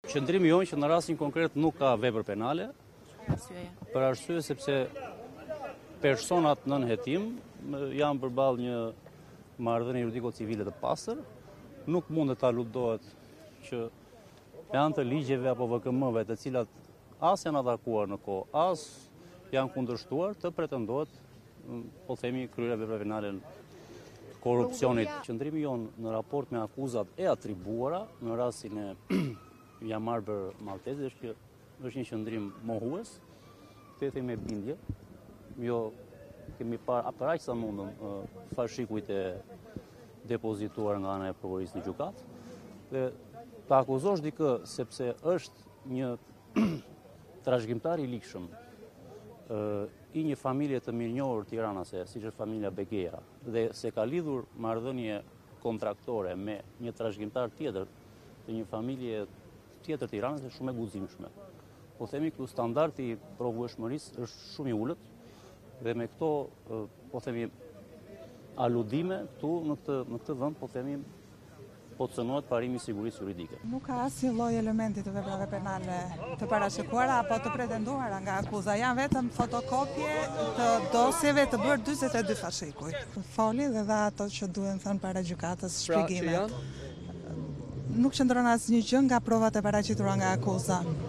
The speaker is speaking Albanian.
Qëndrimi jonë që në rastin konkret nuk ka vepër penale, për arsye sepse personat nën hetim janë përballë një marrëdhënie juridiko-civile të pastër, nuk mundet ta lutohet që me anë të ligjeve apo VKM-ve të cilat as janë atakuar në kohë, as janë kundërshtuar të pretendohet, po themi, kryerja veprave penale në korrupsionit. Qëndrimi jonë në raport me akuzat e atribuara në rastin e jam marrë për malteze është një qëndrim mohues, të me bindje, jo kemi parë për aq sa mundëm fashikujt e depozituar nga ana e prokurorisë në gjykat, dhe ta akuzosh dikë sepse është një trashëgimtar i likshëm i një familje të mirënjohur tiranase, siç është familja Begeja, dhe se ka lidhur marrëdhënie kontraktore me një trashëgimtar tjetër të një familje tjetër Tiranës është shumë e guximshme. Po themi këtu standardi i provueshmërisë është shumë i ulët dhe me këto po themi aludime këtu në këtë vend po themi po të cënohet parimi i sigurisë juridike. Nuk ka asnjë lloj elementi të veprave penale të parashikuara apo të pretenduara nga akuza. Janë vetëm fotokopje të dosjeve të bërë 42 fashikuj. Foli dhe dha ato që duhen thënë para gjykatës shpjegime. Nuk qëndron asnjë gjë nga provat e paraqitura nga akuza.